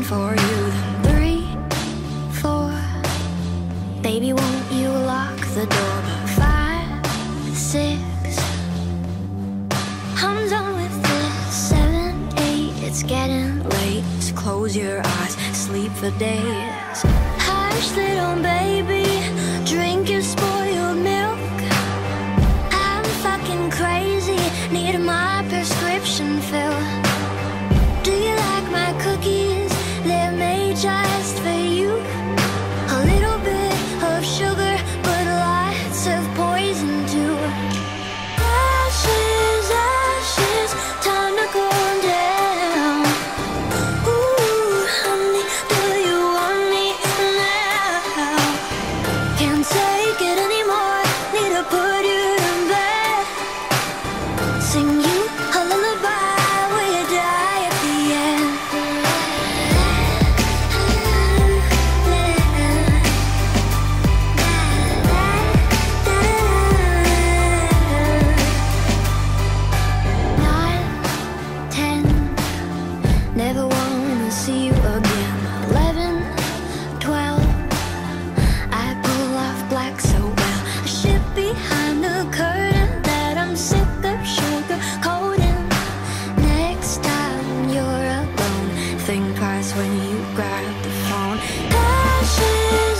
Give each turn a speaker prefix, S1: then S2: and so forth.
S1: waiting for you. Then 3, 4, baby, won't you lock the door? But 5, 6, I'm done with this. 7, 8, it's getting late. So close your eyes, sleep for days. Hush, little baby, drink your spoiled milk. I'm fucking crazy, need my prescription filled. Do you like my cookies? They're made just for you. A little bit of sugar, but lots of poison too. Ashes, ashes, time to cool down. Ooh, honey, do you want me now? Can't take it anymore, need to put you in bed. Sing you a lullaby where you die at the end. 9, 10, never wanna see you again. 11, 12, I pull off black so well. A ship behind the curtain that I'm sick of sugar coating. Next time you're alone, think twice when you grab the phone. Ashes,